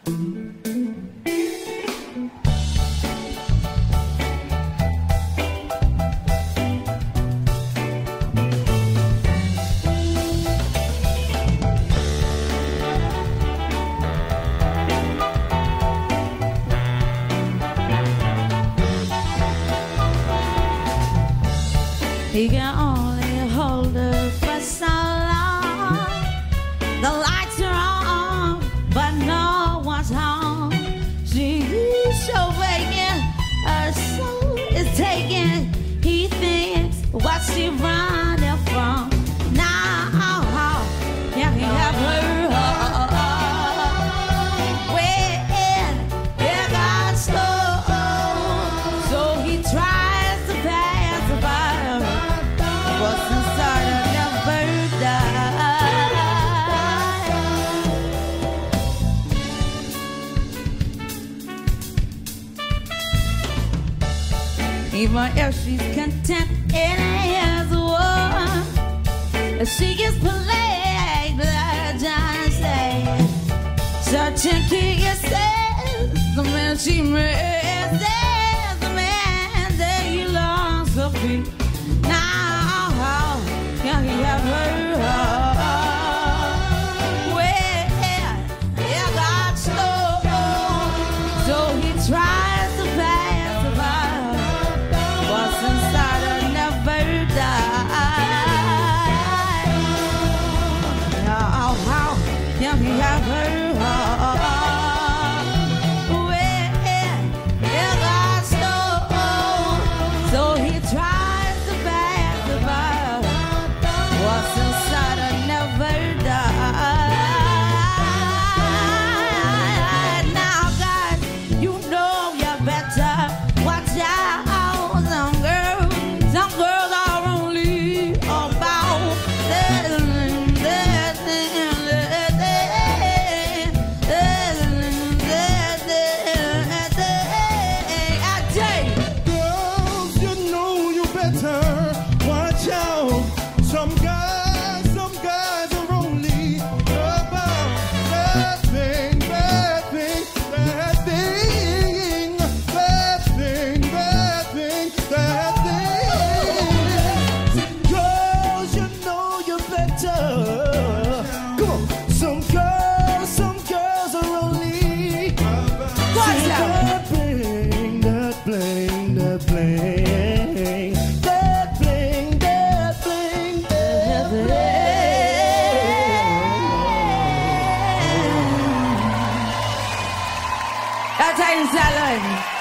He can only hold her for so long. The lights are on, but no one's home. She's so vacant, her soul is taken. He thinks what's she running from? Now, yeah, he have her. When got slow, so he tries to pacify her. What's inside her never dies. Even if she's content in his war, if she gets plagued, like John said, searching kisses, the man she misses, the man that he longs to be. Now, can he have her? Well, it got slow, so he tries to pacify her. What's inside her never dies. Now, how can he have her? That's how you